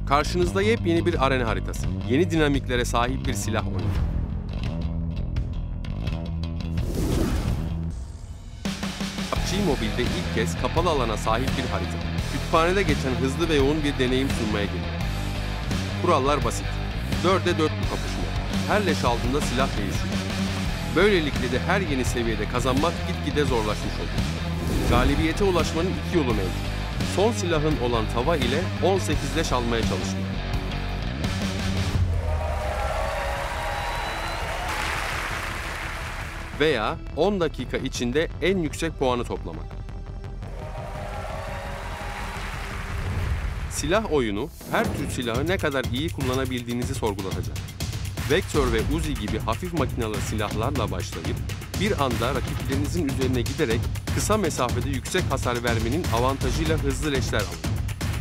Karşınızda yepyeni bir arena haritası. Yeni dinamiklere sahip bir silah oyunu. PUBG Mobile'de ilk kez kapalı alana sahip bir harita. Kütüphanede geçen hızlı ve yoğun bir deneyim sunmaya geliyor. Kurallar basit. 4'e 4 bu kapışma. Her leş altında silah değişiyor. Böylelikle de her yeni seviyede kazanmak gitgide zorlaşmış oluyor. Galibiyete ulaşmanın iki yolu mevcut. Son silahın olan tava ile 18 leş almaya çalışmak. Veya 10 dakika içinde en yüksek puanı toplamak. Silah oyunu, her tür silahı ne kadar iyi kullanabildiğinizi sorgulatacak. Vektör ve Uzi gibi hafif makinalı silahlarla başlayıp, bir anda rakiplerinizin üzerine giderek kısa mesafede yüksek hasar vermenin avantajıyla hızlı leşler alın.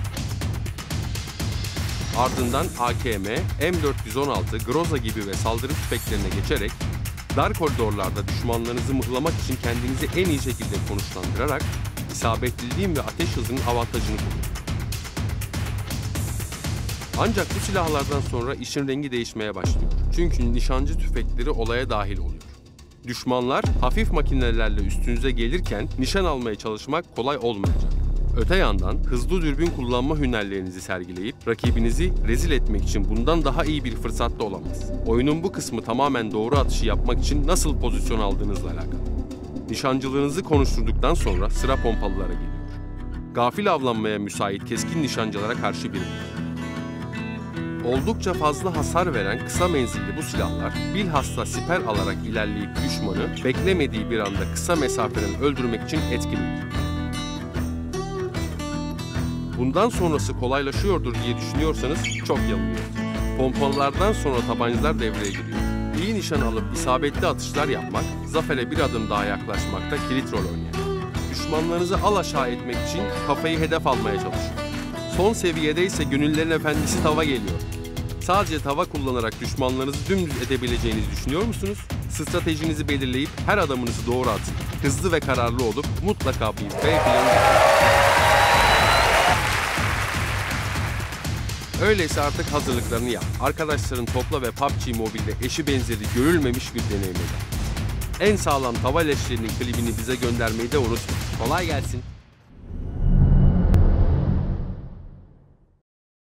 Ardından AKM, M416, Groza gibi ve saldırı tüfeklerine geçerek, dar koridorlarda düşmanlarınızı mıhlamak için kendinizi en iyi şekilde konuşlandırarak, isabetliliğin ve ateş hızının avantajını kullanın. Ancak bu silahlardan sonra işin rengi değişmeye başlıyor. Çünkü nişancı tüfekleri olaya dahil oluyor. Düşmanlar hafif makinelerle üstünüze gelirken nişan almaya çalışmak kolay olmayacak. Öte yandan hızlı dürbün kullanma hünerlerinizi sergileyip rakibinizi rezil etmek için bundan daha iyi bir fırsat da olamaz. Oyunun bu kısmı tamamen doğru atışı yapmak için nasıl pozisyon aldığınızla alakalı. Nişancılığınızı konuşturduktan sonra sıra pompalılara geliyor. Gafil avlanmaya müsait keskin nişancılara karşı bir Oldukça fazla hasar veren kısa menzilli bu silahlar bilhassa siper alarak ilerleyip düşmanı beklemediği bir anda kısa mesafeden öldürmek için etkilidir. Bundan sonrası kolaylaşıyordur diye düşünüyorsanız çok yanılıyorsunuz. Pompalılardan sonra tabancalar devreye giriyor. İyi nişan alıp isabetli atışlar yapmak, zafere bir adım daha yaklaşmakta kilit rol oynuyor. Düşmanlarınızı alaşağı etmek için kafayı hedef almaya çalışın. Son seviyede ise gönüllerin efendisi tava geliyor. Sadece tava kullanarak düşmanlarınızı dümdüz edebileceğinizi düşünüyor musunuz? Stratejinizi belirleyip her adımınızı doğru atın. Hızlı ve kararlı olup mutlaka bir B planı Öyleyse artık hazırlıklarını yap. Arkadaşların topla ve PUBG Mobile'de eşi benzeri görülmemiş bir deneyim eder. En sağlam tava leşlerinin klibini bize göndermeyi de unutma. Kolay gelsin.